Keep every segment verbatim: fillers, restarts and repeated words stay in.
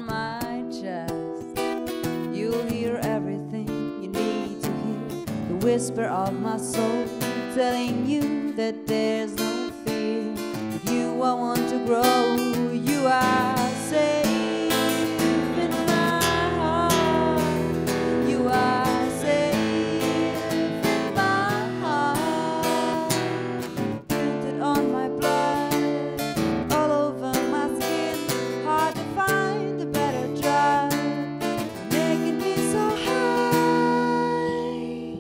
my chest. You'll hear everything you need to hear, the whisper of my soul telling you that there's no fear. With you I want to grow, you are safe in my heart. You are safe in my heart. Printed on my blood, all over my skin. Hard to find a better drug, making me so high.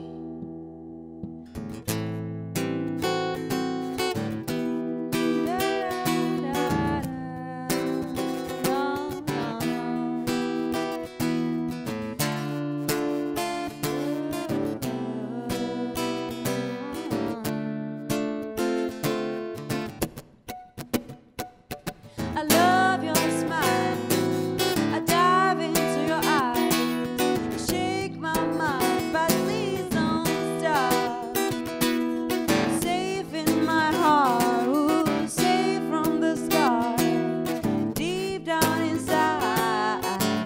I love your smile. I dive into your eyes. Shake my mind, but please don't stop. Safe in my heart, ooh, safe from the start. Deep down inside,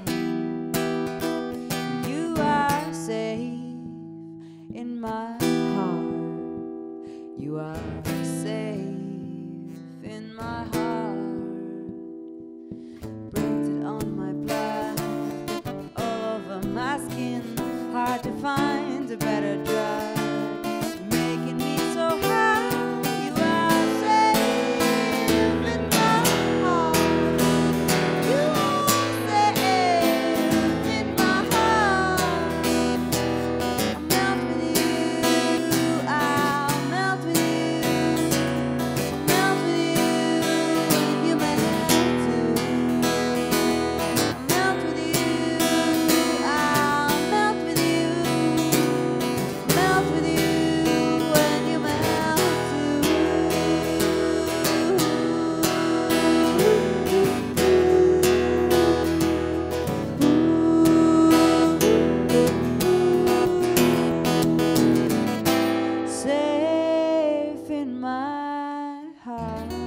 you are safe in my heart. You are safe in my heart. Printed on my blood, all over my skin. Hard to find a better drug, making me so high. You are safe in my heart. You are safe in my heart. I'll melt with you. I'll melt with you. Melt with you. You may have to. Melt with you. I'll melt with you. Melt with you when you melt too. Safe in my heart.